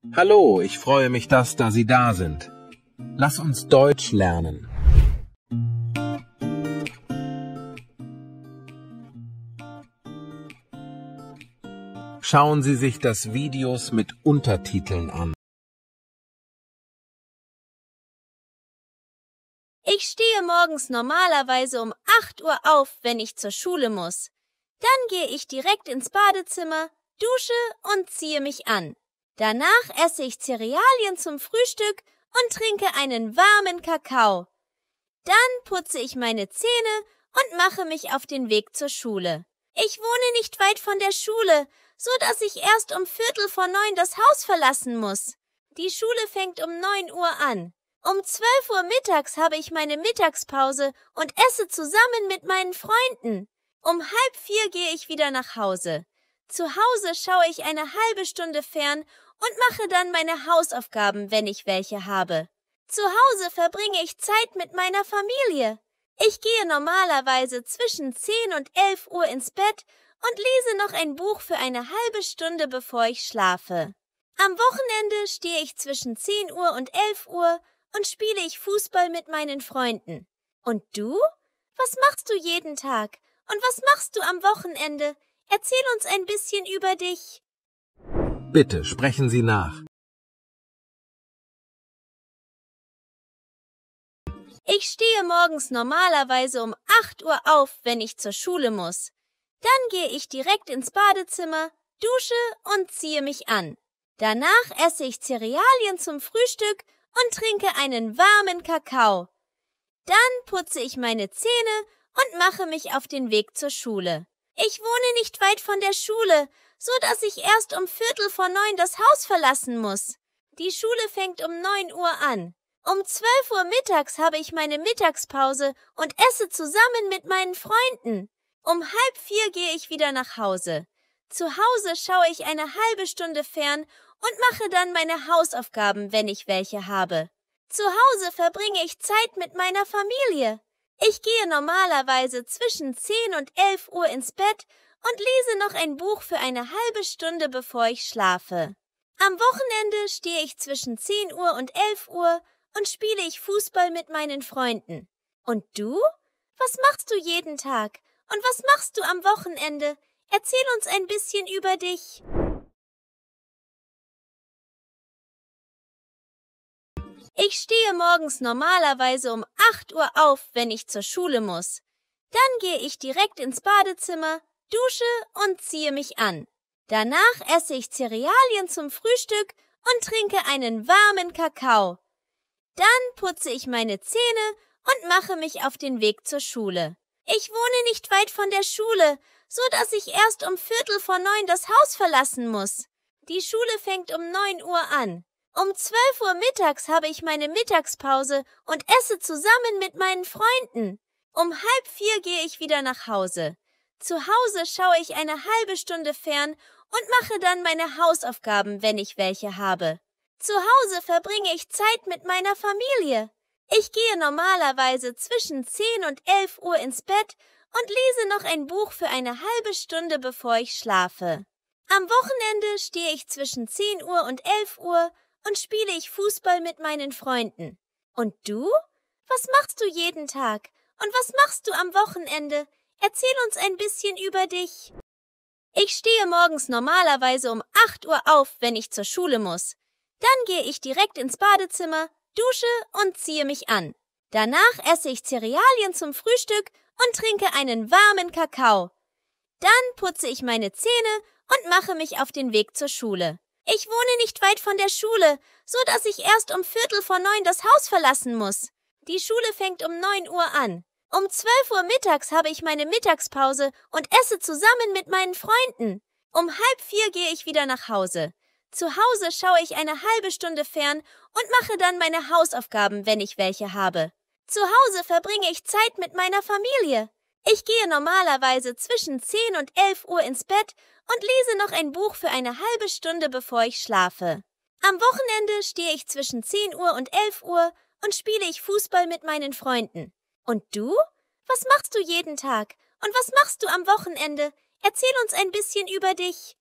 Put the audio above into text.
Hallo, ich freue mich, dass Sie da sind. Lass uns Deutsch lernen. Schauen Sie sich das Videos mit Untertiteln an. Ich stehe morgens normalerweise um 8 Uhr auf, wenn ich zur Schule muss. Dann gehe ich direkt ins Badezimmer, dusche und ziehe mich an. Danach esse ich Cerealien zum Frühstück und trinke einen warmen Kakao. Dann putze ich meine Zähne und mache mich auf den Weg zur Schule. Ich wohne nicht weit von der Schule, so dass ich erst um 8:45 das Haus verlassen muss. Die Schule fängt um 9 Uhr an. Um 12 Uhr mittags habe ich meine Mittagspause und esse zusammen mit meinen Freunden. Um 3:30 gehe ich wieder nach Hause. Zu Hause schaue ich eine halbe Stunde fern und mache dann meine Hausaufgaben, wenn ich welche habe. Zu Hause verbringe ich Zeit mit meiner Familie. Ich gehe normalerweise zwischen 10 und 11 Uhr ins Bett und lese noch ein Buch für eine halbe Stunde, bevor ich schlafe. Am Wochenende stehe ich zwischen 10 Uhr und 11 Uhr und spiele ich Fußball mit meinen Freunden. Und du? Was machst du jeden Tag? Und was machst du am Wochenende? Erzähl uns ein bisschen über dich. Bitte sprechen Sie nach. Ich stehe morgens normalerweise um 8 Uhr auf, wenn ich zur Schule muss. Dann gehe ich direkt ins Badezimmer, dusche und ziehe mich an. Danach esse ich Cerealien zum Frühstück und trinke einen warmen Kakao. Dann putze ich meine Zähne und mache mich auf den Weg zur Schule. Ich wohne nicht weit von der Schule, so dass ich erst um 8:45 das Haus verlassen muss. Die Schule fängt um 9 Uhr an. Um 12 Uhr mittags habe ich meine Mittagspause und esse zusammen mit meinen Freunden. Um 3:30 gehe ich wieder nach Hause. Zu Hause schaue ich eine halbe Stunde fern und mache dann meine Hausaufgaben, wenn ich welche habe. Zu Hause verbringe ich Zeit mit meiner Familie. Ich gehe normalerweise zwischen 10 und 11 Uhr ins Bett und lese noch ein Buch für eine halbe Stunde, bevor ich schlafe. Am Wochenende stehe ich zwischen 10 Uhr und 11 Uhr und spiele ich Fußball mit meinen Freunden. Und du? Was machst du jeden Tag? Und was machst du am Wochenende? Erzähl uns ein bisschen über dich. Ich stehe morgens normalerweise um 8 Uhr auf, wenn ich zur Schule muss. Dann gehe ich direkt ins Badezimmer, dusche und ziehe mich an. Danach esse ich Cerealien zum Frühstück und trinke einen warmen Kakao. Dann putze ich meine Zähne und mache mich auf den Weg zur Schule. Ich wohne nicht weit von der Schule, so dass ich erst um 8:45 das Haus verlassen muss. Die Schule fängt um 9 Uhr an. Um 12 Uhr mittags habe ich meine Mittagspause und esse zusammen mit meinen Freunden. Um 3:30 gehe ich wieder nach Hause. Zu Hause schaue ich eine halbe Stunde fern und mache dann meine Hausaufgaben, wenn ich welche habe. Zu Hause verbringe ich Zeit mit meiner Familie. Ich gehe normalerweise zwischen 10 und 11 Uhr ins Bett und lese noch ein Buch für eine halbe Stunde, bevor ich schlafe. Am Wochenende stehe ich zwischen 10 Uhr und 11 Uhr und spiele ich Fußball mit meinen Freunden. Und du? Was machst du jeden Tag? Und was machst du am Wochenende? Erzähl uns ein bisschen über dich. Ich stehe morgens normalerweise um 8 Uhr auf, wenn ich zur Schule muss. Dann gehe ich direkt ins Badezimmer, dusche und ziehe mich an. Danach esse ich Cerealien zum Frühstück und trinke einen warmen Kakao. Dann putze ich meine Zähne und mache mich auf den Weg zur Schule. Ich wohne nicht weit von der Schule, so dass ich erst um 8:45 das Haus verlassen muss. Die Schule fängt um 9 Uhr an. Um 12 Uhr mittags habe ich meine Mittagspause und esse zusammen mit meinen Freunden. Um 3:30 gehe ich wieder nach Hause. Zu Hause schaue ich eine halbe Stunde fern und mache dann meine Hausaufgaben, wenn ich welche habe. Zu Hause verbringe ich Zeit mit meiner Familie. Ich gehe normalerweise zwischen 10 und 11 Uhr ins Bett und lese noch ein Buch für eine halbe Stunde, bevor ich schlafe. Am Wochenende stehe ich zwischen 10 Uhr und 11 Uhr und spiele ich Fußball mit meinen Freunden. Und du? Was machst du jeden Tag? Und was machst du am Wochenende? Erzähl uns ein bisschen über dich.